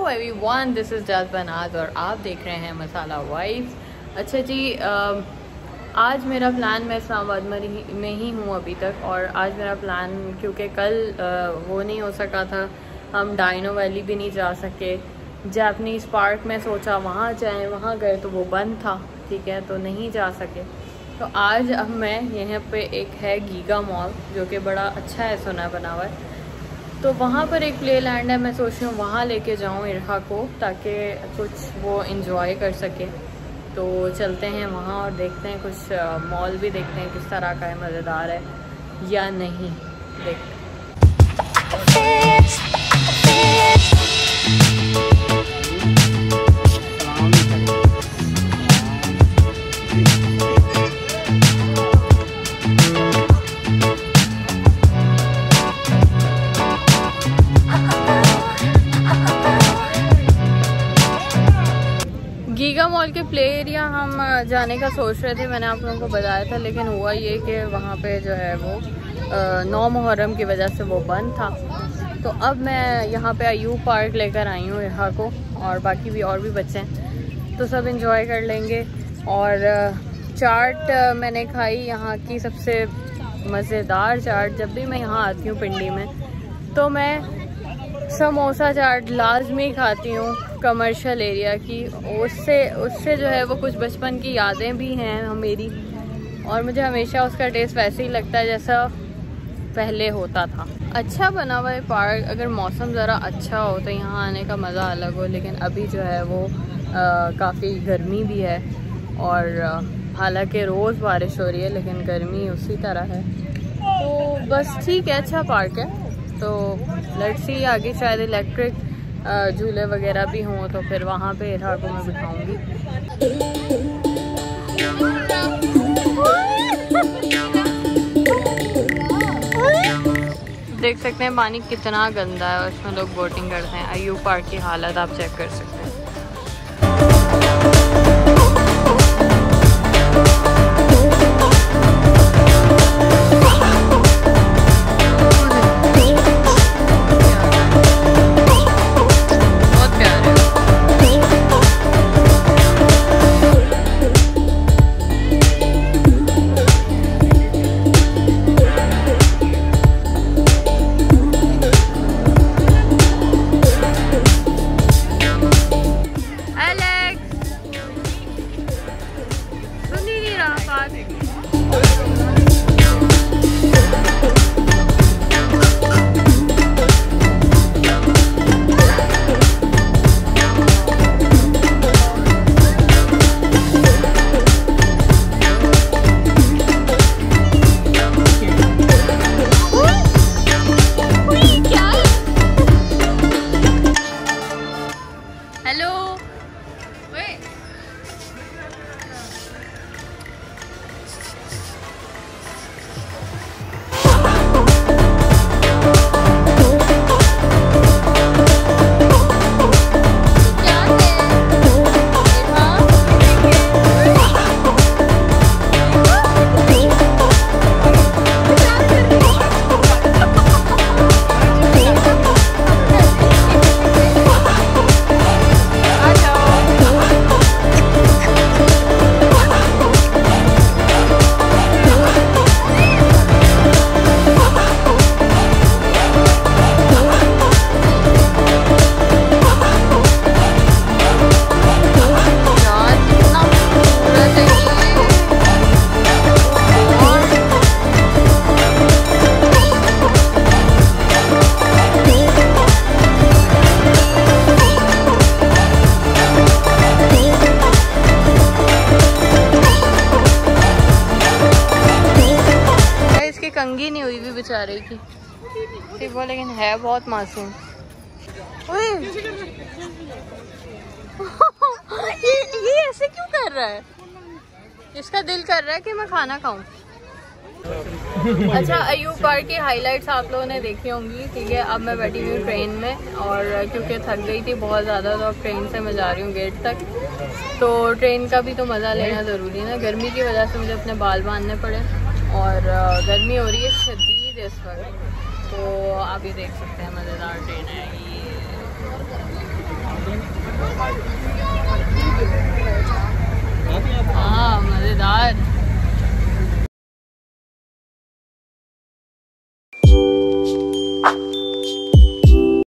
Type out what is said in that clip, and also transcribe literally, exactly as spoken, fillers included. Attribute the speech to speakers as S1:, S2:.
S1: Everyone, this is जज़ बनाज और आप देख रहे हैं मसाला वाइब्स। अच्छा जी, आ, आज मेरा प्लान, मैं इस्लामाबाद में ही हूँ अभी तक, और आज मेरा प्लान क्योंकि कल आ, वो नहीं हो सका था, हम डाइनो वैली भी नहीं जा सके। जापनीज़ पार्क में सोचा वहाँ जाएं, वहाँ गए तो वो बंद था, ठीक है, तो नहीं जा सके। तो आज अब मैं यहाँ पे एक है गीगा मॉल जो कि बड़ा अच्छा है, सुना बना हुआ है, तो वहाँ पर एक प्ले लैंड है। मैं सोच रही हूँ वहाँ लेके जाऊँ इरहा को, ताकि कुछ वो इन्जॉय कर सके। तो चलते हैं वहाँ और देखते हैं, कुछ मॉल भी देखते हैं किस तरह का है, मज़ेदार है या नहीं, देखते हैं। गीगा मॉल के प्ले एरिया हम जाने का सोच रहे थे, मैंने आप लोगों को बताया था, लेकिन हुआ ये कि वहाँ पे जो है वो नौ मुहर्रम की वजह से वो बंद था। तो अब मैं यहाँ पे अयूब पार्क लेकर आई हूँ इरहा को, और बाकी भी और भी बच्चे हैं, तो सब इंजॉय कर लेंगे। और चाट मैंने खाई यहाँ की सबसे मज़ेदार चाट। जब भी मैं यहाँ आती हूँ पिंडी में, तो मैं समोसा चाट लाजमी खाती हूँ कमर्शियल एरिया की। उससे उससे जो है वो कुछ बचपन की यादें भी हैं मेरी, और मुझे हमेशा उसका टेस्ट वैसे ही लगता है जैसा पहले होता था। अच्छा बना हुआ है पार्क, अगर मौसम ज़रा अच्छा हो तो यहाँ आने का मज़ा अलग हो, लेकिन अभी जो है वो काफ़ी गर्मी भी है, और हालांकि रोज़ बारिश हो रही है लेकिन गर्मी उसी तरह है। तो बस ठीक है, अच्छा पार्क है। तो लेट्स सी, आगे शायद इलेक्ट्रिक झूले वगैरह भी हों, तो फिर वहाँ पे इरहा को मैं बिठाऊंगी। देख सकते हैं पानी कितना गंदा है, और इसमें लोग बोटिंग करते हैं। अयूब पार्क की हालत आप चेक कर सकते हैं। कंगी नहीं हुई भी बेचारे की, ठीक वो, लेकिन है बहुत मासूम। ये ये ऐसे क्यों कर रहा है? इसका दिल कर रहा है कि मैं खाना खाऊं। अच्छा, अयूब पार्क की हाइलाइट्स आप लोगों ने देखी होंगी, ठीक है। अब मैं बैठी हुई हूँ ट्रेन में, और क्योंकि थक गई थी बहुत ज़्यादा, तो अब ट्रेन से मैं जा रही हूँ गेट तक। तो ट्रेन का भी तो मज़ा लेना ज़रूरी है ना। गर्मी की वजह से मुझे अपने बाल बांधने पड़े, और गर्मी हो रही है शदीद इस वक्त। तो आप ये देख सकते हैं, मज़ेदार ट्रेन है ये।